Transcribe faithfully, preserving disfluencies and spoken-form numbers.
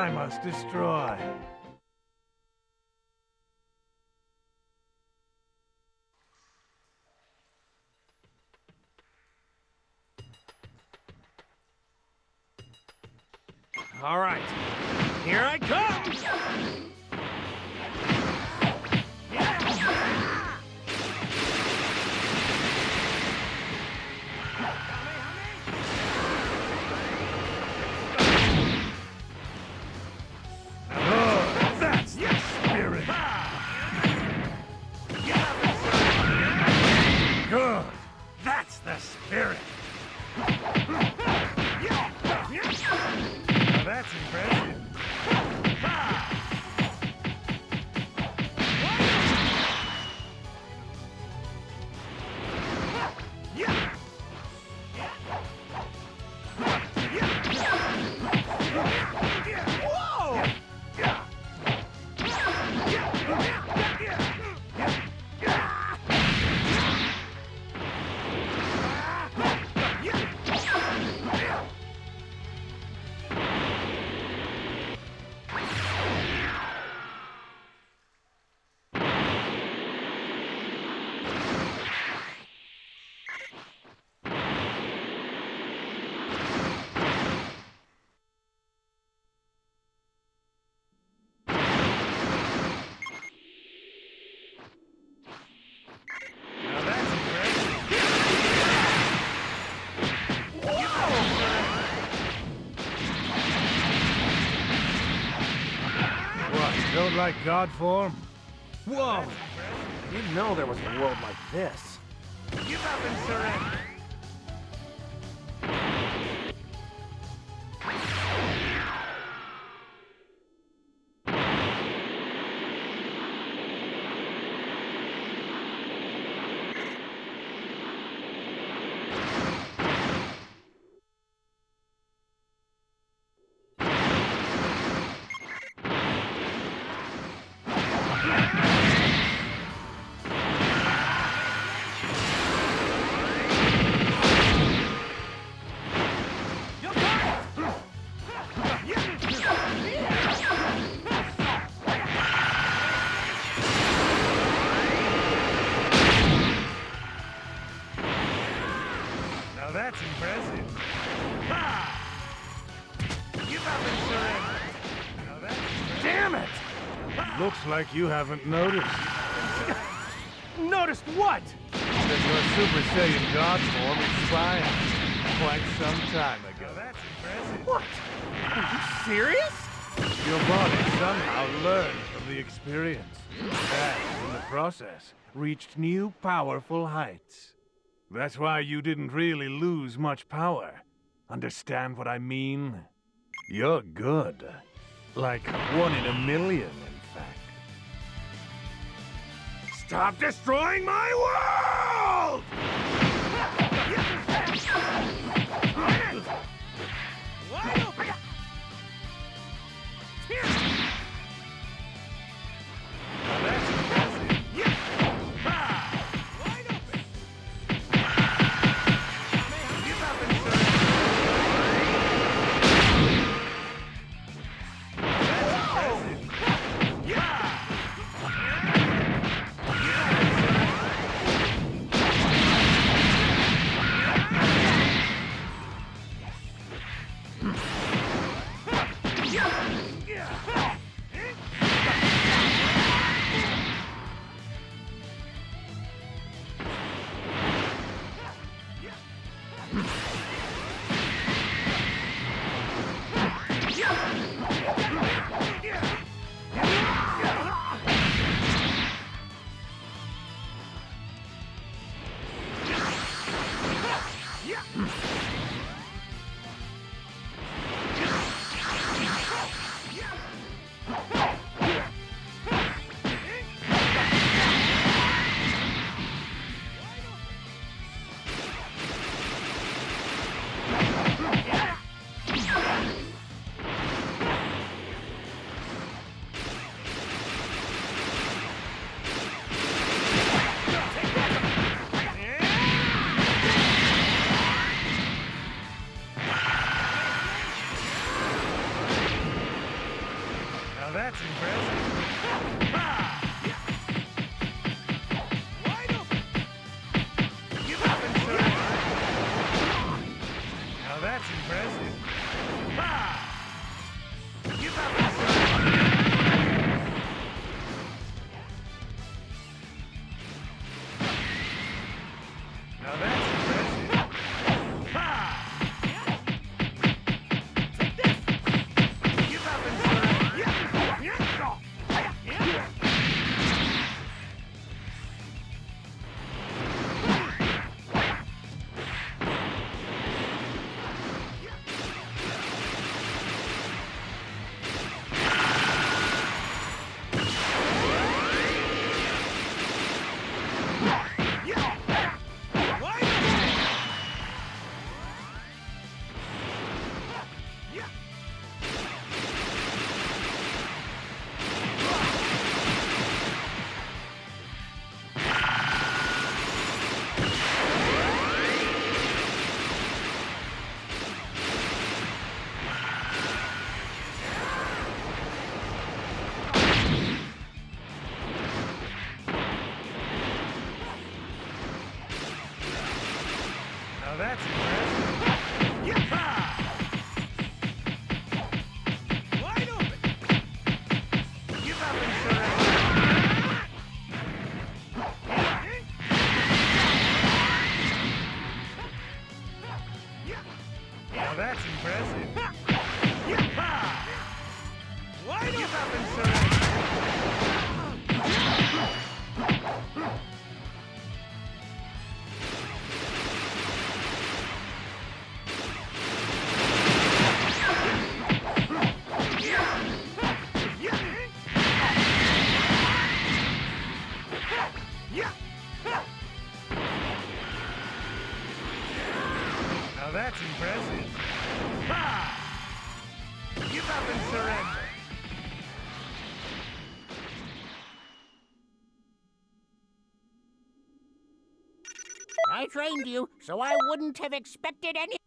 I must destroy. All right, here I come! Oh, that's the spirit! Good, that's the spirit! Now that's impressive. Don't like God form? Whoa! I didn't know there was a world like this. Give up and surrender. That's impressive. Ha! Give up and surrender. Now that's impressive. Damn it! Looks like you haven't noticed. Noticed what? That your Super Saiyan God form expired quite some time ago. Now that's impressive. What? Are you serious? Your body somehow learned from the experience. And in the process, reached new powerful heights. That's why you didn't really lose much power. Understand what I mean? You're good. Like one in a million, in fact. Stop destroying my world! Wide open! Now that's impressive. Yeah! Wide open! Hmm. that's impressive. Ha! Wide open. Give up and surrender. Now that's impressive. Ha! Give up and surrender. Now that's impressive. Ha! Take this. Give up and surrender. Now that's impressive. Yah-ha! Wide open. Give up and surrender. Now that's impressive. Yah-ha! Wide open. Give up and surrender. Now that's impressive. Ha! Give up and surrender. I trained you, so I wouldn't have expected any...